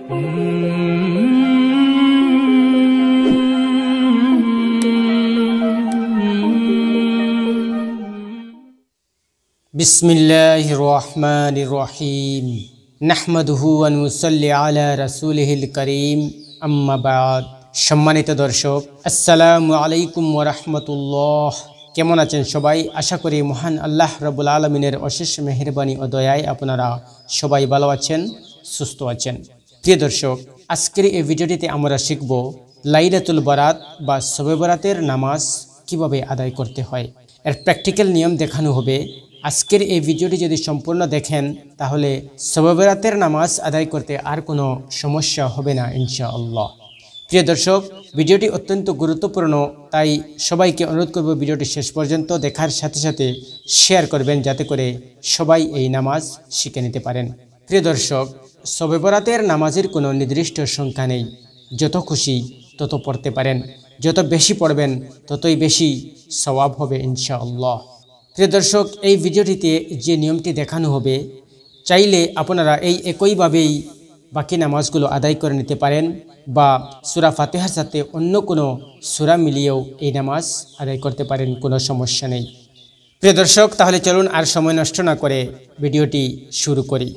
बिस्मिल्लाहिर रहमानिर रहीम नाहमादुहु व नुसल्ली आला रसूलिहिल करीम अम्मा बाद। सम्मानित दर्शक अस्सलामु आलैकुम व रहमतुल्लाह। केमन आছেন সবাই? আশা করি মহান আল্লাহ রাব্বুল আলামিনের অশেষ মেহেরবানি ও দয়ায় আপনারা সবাই ভালো আছেন, সুস্থ আছেন। প্রিয় দর্শক, আজকের এই ভিডিওটিতে আমরা শিখব লাইলাতুল বারাত বা শবে বরাতের নামাজ কিভাবে আদায় করতে হয়। এর প্র্যাকটিক্যাল নিয়ম দেখানো হবে। আজকের এই ভিডিওটি যদি সম্পূর্ণ দেখেন তাহলে শবে বরাতের নামাজ আদায় করতে আর কোনো সমস্যা হবে না ইনশাআল্লাহ। প্রিয় দর্শক, ভিডিওটি অত্যন্ত গুরুত্বপূর্ণ, তাই সবাইকে অনুরোধ করব ভিডিওটি শেষ পর্যন্ত দেখার সাথে সাথে শেয়ার করবেন, যাতে করে সবাই এই নামাজ শিখে নিতে পারেন। প্রিয় দর্শক, শবে বরাতের নামাজের কোনো নির্দিষ্ট সংখ্যা নেই। যত খুশি তত পড়তে পারেন, যত বেশি পড়বেন ততই বেশি সওয়াব হবে ইনশাআল্লাহ। প্রিয় দর্শক, এই ভিডিওটিতে যে নিয়মটি দেখানো হবে, চাইলে আপনারা এই একইভাবেই বাকি নামাজগুলো আদায় করে নিতে পারেন, বা সূরা ফাতিহার সাথে অন্য কোনো সূরা মিলিয়েও এই নামাজ আদায় করতে পারেন, কোনো সমস্যা নেই। প্রিয় দর্শক, তাহলে চলুন আর সময় নষ্ট না করে ভিডিওটি শুরু করি।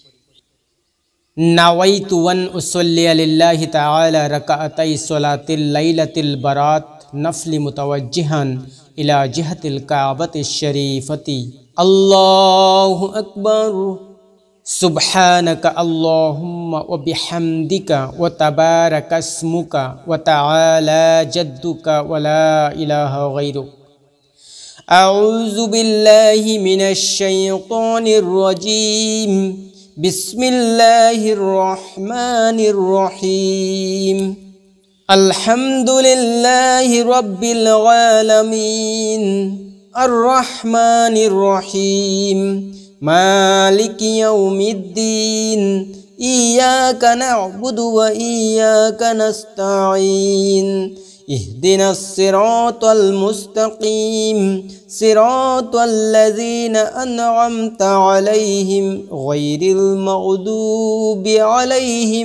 নাওয়াইতু আন উসাল্লি লিল্লাহি তাআলা রাকাতাই সালাতিল লাইলাতিল বারাত নফলি মুতাওয়াজ্জিহান ইলা জিহাতিল কাবাতিশ শরীফতি। আল্লাহু আকবার। সুবহানাকা আল্লাহুম্মা ওয়া বিহামদিকা ওয়া তাবারাকা ইসমুকা ওয়া তাআলা জাদ্দুকা ওয়া লা ইলাহা গায়রুক। আউযু বিল্লাহি মিনাশ শাইতানির রাজীম। বিসমিল্লাহির রহমানির রহিম। আলহামদুলিল্লাহি রাব্বিল আলামিন আর রহমানির রহিম মালিকি ইয়াউমিদ্দিন ইয়্যাকা না'বুদু ওয়া ইয়্যাকা নাস্তাঈন ইহদিনাস সিরাতাল মুস্তাকিম সিরাতাল লাযীনা আন'আমতা আলাইহিম গায়রিল মাগদুবি আলাইহিম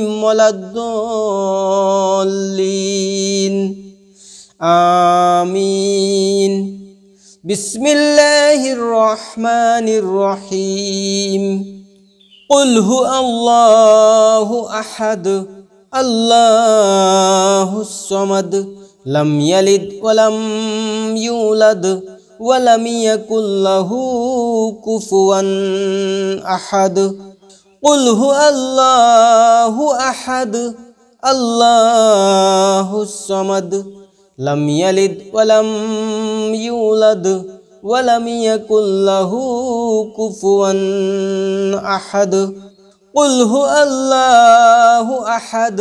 ওয়ালাদ-দাল্লিন। আমিন। বিসমিল্লাহির রহমানির রহিম। কুল হুয়াল্লাহু আহাদ আল্লাহুস সামাদ লাম ইয়ালিদ ওয়া লাম ইউলাদ ওয়া লাম ইয়াকুল লাহু কুফুয়ান আহাদ। কুল হুয়াল্লাহু আহাদ আল্লাহুস সামাদ লাম ইয়ালিদ ওয়া লাম ইউলাদ ওয়া লাম ইয়াকুল লাহু কুফুয়ান আহাদ। কুল হুয়াল্লাহু আহাদ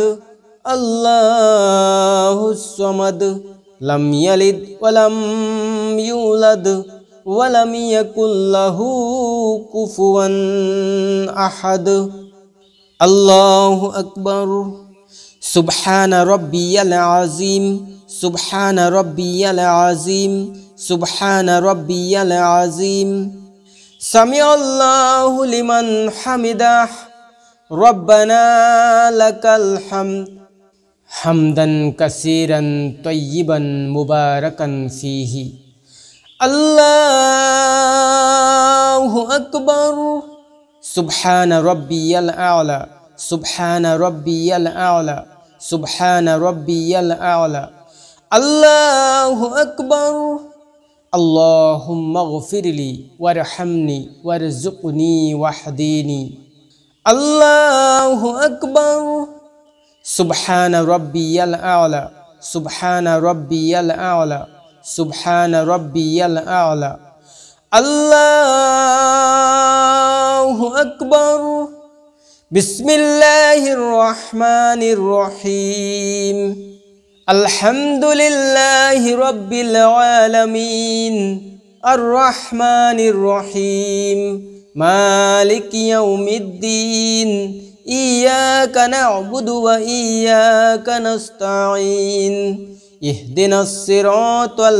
আল্লাহুস সামাদ লাম ইয়ালিদ ওয়া লাম ইউলাদ ওয়া লাম ইয়াকুল লাহু কুফুয়ান আহাদ। আল্লাহু আকবার। সুবহানা রাব্বিয়াল আযীম। সুবহানা রাব্বিয়াল আযীম। সুবহানা রাব্বিয়াল আযীম। সামিআল্লাহু লিমান হামিদাহ। রব্বানা লাকাল হামদ হামদান কাসীরান তাইয়িবান মুবারাকান ফীহি। আল্লাহু আকবার। সুবহানা রাব্বিয়াল আ'লা। সুবহানা রাব্বিয়াল আ'লা। সুবহানা রাব্বিয়াল আ'লা। আল্লাহু আকবার। আল্লাহুম্মা গফিরলি ওয়ারহামনি ওয়ারযুকনি ওয়াহদিনি। আল্লাহু আকবার। সুবহানা রাব্বিয়াল আ'লা। সুবহানা রাব্বিয়াল আ'লা। সুবহানা রাব্বিয়াল আ'লা। আল্লাহু আকবার। বিসমিল্লাহির রহমানির রহিম। আলহামদুলিল্লাহি রাব্বিল আলামিন আর রহমানির রহিম মালিকি ইয়াউমিদ্দিন ইয়্যাকা না'বুদু ওয়া ইয়্যাকা নাস্তাঈন ইহদিনাস সিরাতাল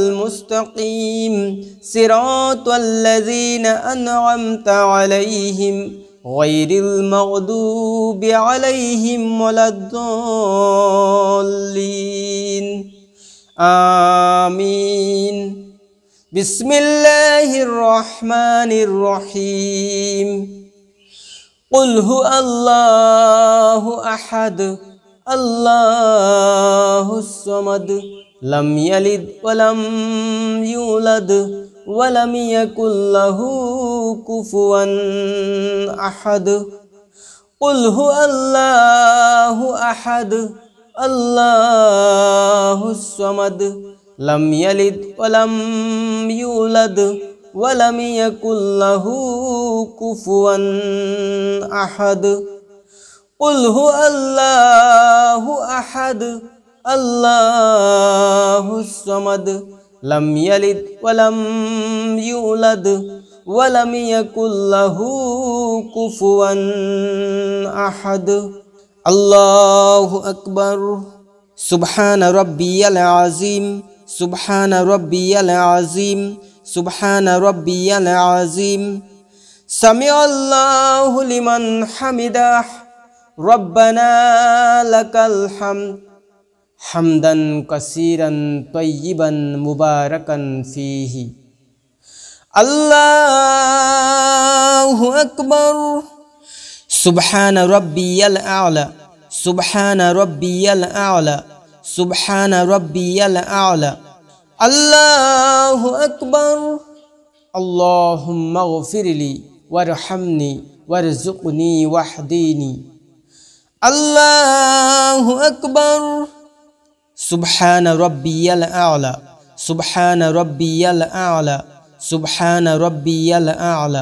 মুস্তাকিম সিরাতাল লাযীনা আন'আমতা আলাইহিম গায়রিল মাগদুবি আলাইহিম ওয়ালাদ-দাল্লিন আমিন। বিসমিল্লাহির রহমানির রহিম। কুল হুয়াল্লাহু আহাদ আল্লাহুস সামাদ লাম ইয়ালিদ ওয়া লাম ইউলাদ ওয়া লাম ইয়াকুল লাহু কুফুয়ান আহাদ। কুল হুয়াল্লাহু আহাদ আল্লাহুস সামাদ লাম ইয়ালিদ ওয়া লাম ইউলাদ ওয়া লাম ইয়াকুল লাহু কুফুয়ান আহাদ। কুল হুয়াল্লাহু আহাদ আল্লাহুস সামাদ লাম ইয়ালিদ ওয়া লাম ইউলাদ ওয়া লাম ইয়াকুল লাহু কুফুয়ান আহাদ। আল্লাহু আকবার। সুবহানা রাব্বিয়াল আযীম, সুবহানা রাব্বিয়াল আযীম, সুবহানা রাব্বিয়াল আযীম। সামিআল্লাহু লিমান হামিদাহ, রব্বানা লাকাল হামদ, হামদান কাসীরান তাইয়িবান মুবারাকান ফীহি। আল্লাহু আকবার। সুবহানা রাব্বিয়াল আ'লা, সুবহানা রাব্বিয়াল আ'লা, সুবহানা রাব্বিয়াল আ'লা। আল্লাহু আকবার। আল্লাহুম্মা গফিরলি ওয়ারহামনি ওয়ারযুকনি ওয়াহদিনি। আল্লাহু আকবার। সুবহানা রাব্বিয়াল আ'লা, সুবহানা রাব্বিয়াল আ'লা, সুবহানা রাব্বিয়াল আ'লা।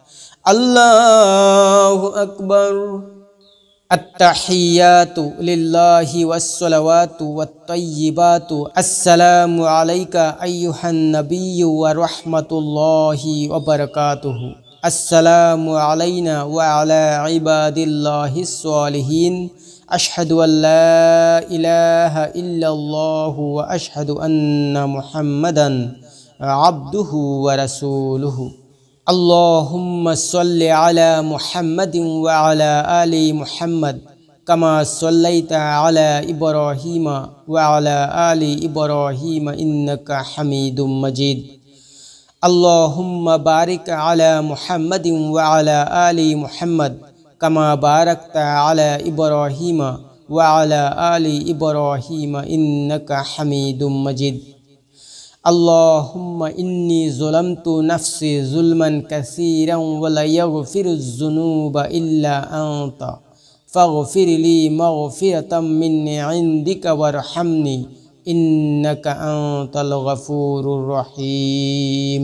আল্লাহু আকবার। আত-তাহিয়াতু লিল্লাহি ওয়াস-সালাওয়াতু ওয়াত-তাইয়্যিবাতু। আসসালামু আলাইকা আইয়ুহান নাবিয়্যু ওয়া রাহমাতুল্লাহি ওয়া বারাকাতুহু। আসসালামু আলাইনা ওয়া আলা ইবাদিল্লাহিস সালিহিন। আশহাদু আল্লা ইলাহা ইল্লাল্লাহু ওয়া আশহাদু আন্না মুহাম্মাদান আবদুহু ওয়া রাসূলুহু। আল্লাহুম্মা সাল্লি আলা মুহাম্মাদিন ওয়া আলা আলি মুহাম্মাদ কামা সাল্লাইতা আলা ইব্রাহিমা ওয়া আলা আলি ইব্রাহিমা ইন্নাকা হামিদুম মাজিদ। আল্লাহুম্মা বারিক আলা মুহাম্মাদিন ওয়া আলা আলি মুহাম্মাদ কামা বারাকতা আলা ইব্রাহিমা ওয়া আলা আলি ইব্রাহিমা ইন্নাকা হামিদুম মাজিদ। আল্লাহুম্মা ইন্নী যালামতু নাফসি যুলমান কাসীরান ওয়া লা ইয়াগফিরুয যুনুবা ইল্লা আনতা ফাগফিরলি মাগফিরাতাম মিন ইনদিকা ওয়ারহামনি ইন্নাকা আনতাল গফুরুর রহিম।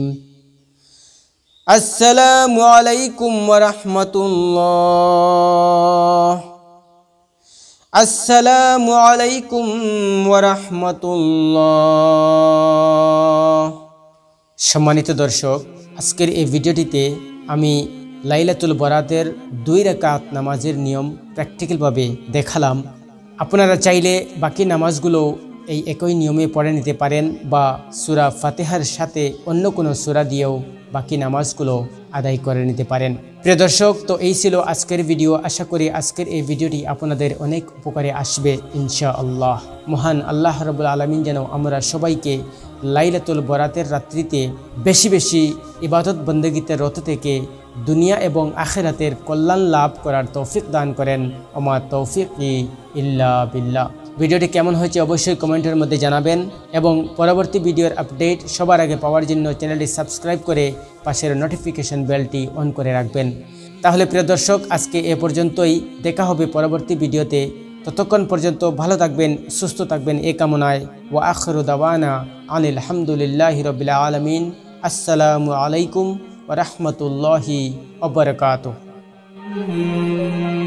আসসালামু আলাইকুম ওয়া রাহমাতুল্লাহ। আসসালামু আলাইকুম ওয়া রাহমাতুল্লাহ। সম্মানিত দর্শক, আজকের এই ভিডিওটিতে আমি লাইলাতুল বরাতের 2 রাকাত নামাজের নিয়ম প্র্যাকটিক্যালভাবে দেখালাম। আপনারা চাইলে বাকি নামাজগুলো এই একই নিয়মে পড়ে নিতে পারেন বা সূরা ফাতিহার সাথে অন্য কোনো সূরা দিয়েও বাকি নামাজগুলো আদায় করে নিতে পারেন। প্রিয় দর্শক, তো এই ছিল আজকের ভিডিও। আশা করি আজকের এই ভিডিওটি আপনাদের অনেক উপকারে আসবে ইনশাআল্লাহ। মহান আল্লাহ রাব্বুল আলামিন যেন আমরা সবাইকে লাইলাতুল বরাতের রাত্রিতে বেশি বেশি ইবাদত বন্দেগীতে রত থেকে দুনিয়া এবং আখিরাতের কল্যাণ লাভ করার তৌফিক দান করেন। ওমা তৌফিকি ইল্লা বিল্লাহ। ভিডিওটি কেমন হয়েছে অবশ্যই কমেন্টের মধ্যে জানাবেন এবং পরবর্তী ভিডিওর আপডেট সবার আগে পাওয়ার জন্য চ্যানেলটি সাবস্ক্রাইব করে পাশের নোটিফিকেশন বেলটি অন করে রাখবেন। তাহলে প্রিয় দর্শক, আজকে এ পর্যন্তই। দেখা হবে পরবর্তী ভিডিওতে। ততক্ষণ পর্যন্ত ভালো থাকবেন, সুস্থ থাকবেন এই কামনায়। ওয়া আখিরু দাওয়ানা আনিল হামদুলিল্লাহি রাব্বিল আলামিন। আসসালামু আলাইকুম ওয়া রাহমাতুল্লাহি ওয়া বারাকাতুহু।